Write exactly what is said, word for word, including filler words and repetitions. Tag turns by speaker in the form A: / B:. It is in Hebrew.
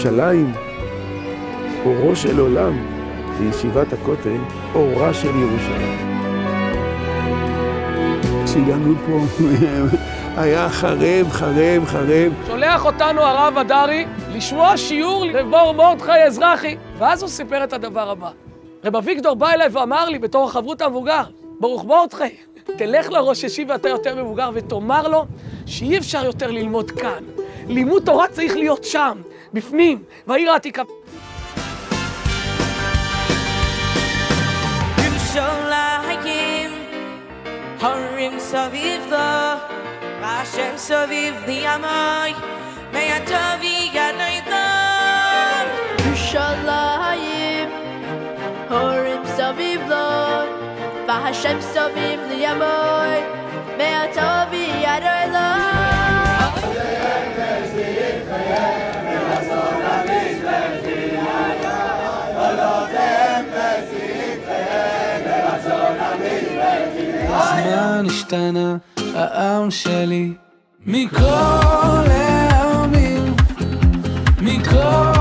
A: ירושלים, אורו של עולם, וישיבת הכותל, אורה של ירושלים. כשהגענו פה, היה חרב, חרב, חרב.
B: שולח אותנו הרב הדרי לשמוע שיעור לרב מרדכי אזרחי, ואז הוא סיפר את הדבר הבא. רב אביגדור בא אליי ואמר לי, בתור החברות המבוגר, ברוך מרדכי, תלך לראש ישיבה ואתה יותר מבוגר ותאמר לו שאי אפשר יותר ללמוד כאן. לימוד תורה צריך להיות שם, בפנים, והעיר העתיקה.
C: ירושלים, הרים סביב לו, והשם סביב לי עמי, מהטוב יגדל דם.
D: ירושלים, הרים סביב לו, והשם סביב לי עמי, מהטוב יגדל דם.
E: הזמן השתנה, העם שלי, מכל העמים, מכל